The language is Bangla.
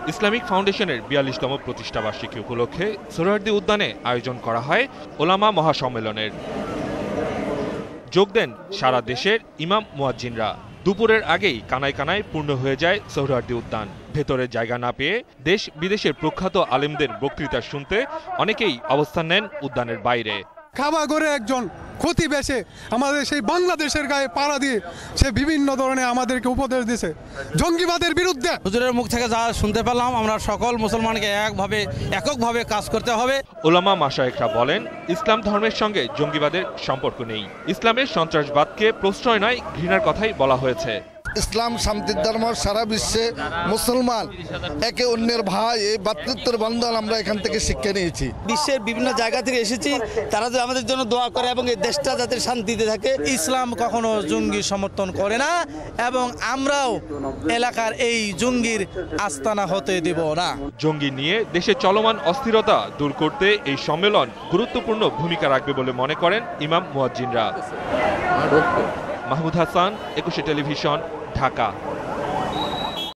ইসলামিক ফাউন্ডেশনের ৪২তম প্রতিষ্ঠাবার্ষিকী উপলক্ষে সোহরাওয়ার্দী উদ্যানে আয়োজন করা হয় ওলামা মহাসম্মেলনের। যোগ দেন সারা দেশের ইমাম মুয়াজ্জিনরা। দুপুরের আগেই কানায় কানায় পূর্ণ হয়ে যায় সোহরাওয়ার্দী উদ্যান। ভেতরে জায়গা না পেয়ে দেশ বিদেশের প্রখ্যাত আলেমদের বক্তৃতা শুনতে অনেকেই অবস্থান নেন উদ্যানের বাইরে। খাওয়া করে একজন ক্ষতি বেছে আমাদের সেই বাংলাদেশের গায়ে পাড়া দিয়ে সে বিভিন্ন ধরনের আমাদেরকে উপদেশ দিছে জঙ্গিবাদের বিরুদ্ধে। হুজুরের মুখ থেকে যা শুনতে পেলাম, আমরা সকল মুসলমানকে এককভাবে কাজ করতে হবে। ওলামা মাশায়েখরা বলেন, ইসলাম ধর্মের সঙ্গে জঙ্গিবাদের সম্পর্ক নেই। ইসলামের সন্ত্রাসবাদকে প্রশ্রয় নয়, ঘৃণার কথাই বলা হয়েছে। ইসলাম শান্তির ধর্ম, সারা বিশ্বে মুসলমান একে অন্যের ভাই, এই ভ্রাতৃত্বের বন্ধন আমরা এখান থেকে শিক্ষা নিয়েছি। বিশ্বের বিভিন্ন জায়গা থেকে এসেছি, তারা যে আমাদের জন্য দোয়া করে এবং এই দেশটা যাতে শান্তিতে থাকে। ইসলাম কখনো জঙ্গি সমর্থন করে না এবং আমরাও এলাকার এই জঙ্গির আস্তানা হতে দেব না। জঙ্গি নিয়ে দেশে চলমান অস্থিরতা দূর করতে এই সম্মেলন গুরুত্বপূর্ণ ভূমিকা রাখবে বলে মনে করেন ইমাম মুয়াজ্জিনরা। মাহমুদ হাসান, ২১ টেলিভিশন, ঢাকা।